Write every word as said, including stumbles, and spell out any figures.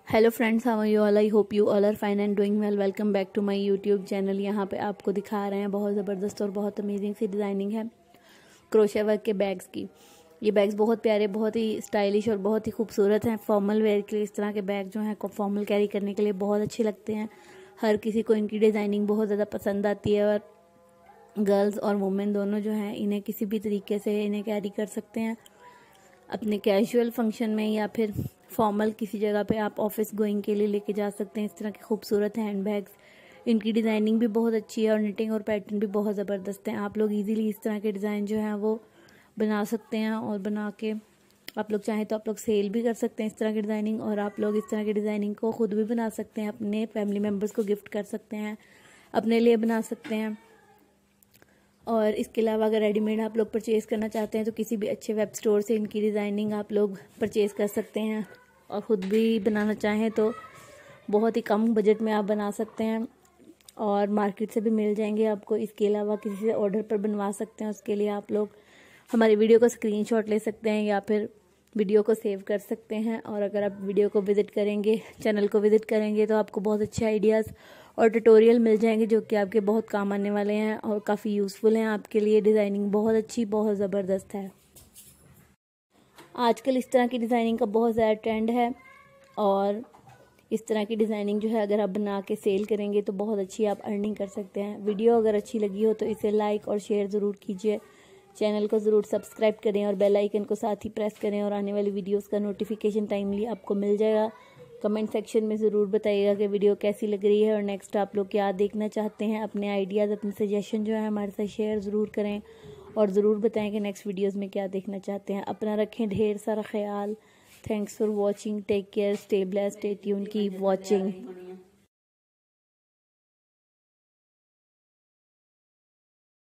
Hello friends, how are you all? I hope you all are fine and doing well. Welcome back to my YouTube channel. यहाँ पे आपको दिखा रहे हैं बहुत ज़बरदस्त और बहुत अमेजिंग सी डिज़ाइनिंग है क्रोशे वर्क के बैग्स की। ये बैग्स बहुत प्यारे, बहुत ही स्टाइलिश और बहुत ही खूबसूरत हैं। फॉर्मल वेयर के लिए इस तरह के बैग जो हैं फॉर्मल कैरी करने के लिए बहुत अच्छे लगते हैं। हर किसी को इनकी डिज़ाइनिंग बहुत ज़्यादा पसंद आती है और गर्ल्स और वुमेन दोनों जो हैं इन्हें किसी भी तरीके से इन्हें कैरी कर सकते हैं अपने कैजुअल फंक्शन में, या फिर फॉर्मल किसी जगह पे आप ऑफिस गोइंग के लिए लेके जा सकते हैं। इस तरह के खूबसूरत हैंड बैग्स, इनकी डिज़ाइनिंग भी बहुत अच्छी है और निटिंग और पैटर्न भी बहुत ज़बरदस्त हैं। आप लोग इजीली इस तरह के डिज़ाइन जो हैं वो बना सकते हैं और बना के आप लोग चाहें तो आप लोग सेल भी कर सकते हैं इस तरह की डिज़ाइनिंग। और आप लोग इस तरह की डिज़ाइनिंग को खुद भी बना सकते हैं, अपने फैमिली मेम्बर्स को गिफ्ट कर सकते हैं, अपने लिए बना सकते हैं। और इसके अलावा अगर रेडीमेड आप लोग परचेज़ करना चाहते हैं तो किसी भी अच्छे वेब स्टोर से इनकी डिज़ाइनिंग आप लोग परचेज़ कर सकते हैं। और ख़ुद भी बनाना चाहें तो बहुत ही कम बजट में आप बना सकते हैं और मार्केट से भी मिल जाएंगे आपको। इसके अलावा किसी से ऑर्डर पर बनवा सकते हैं। उसके लिए आप लोग हमारी वीडियो का स्क्रीनशॉट ले सकते हैं या फिर वीडियो को सेव कर सकते हैं। और अगर आप वीडियो को विज़िट करेंगे, चैनल को विज़िट करेंगे, तो आपको बहुत अच्छे आइडियाज़ और ट्यूटोरियल मिल जाएंगे जो कि आपके बहुत काम आने वाले हैं और काफ़ी यूज़फुल हैं आपके लिए। डिज़ाइनिंग बहुत अच्छी, बहुत ज़बरदस्त है। आजकल इस तरह की डिज़ाइनिंग का बहुत ज़्यादा ट्रेंड है और इस तरह की डिज़ाइनिंग जो है अगर आप बना के सेल करेंगे तो बहुत अच्छी आप अर्निंग कर सकते हैं। वीडियो अगर अच्छी लगी हो तो इसे लाइक और शेयर ज़रूर कीजिए, चैनल को ज़रूर सब्सक्राइब करें और बेल आइकन को साथ ही प्रेस करें और आने वाली वीडियोस का नोटिफिकेशन टाइमली आपको मिल जाएगा। कमेंट सेक्शन में ज़रूर बताइएगा कि वीडियो कैसी लग रही है और नेक्स्ट आप लोग क्या देखना चाहते हैं। अपने आइडियाज़, अपने सजेशन जो है हमारे साथ शेयर ज़रूर करें और ज़रूर बताएं कि नेक्स्ट वीडियोस में क्या देखना चाहते हैं। अपना रखें ढेर सारा ख्याल। Thanks for watching, take care, stay blessed, stay tune, keep watching.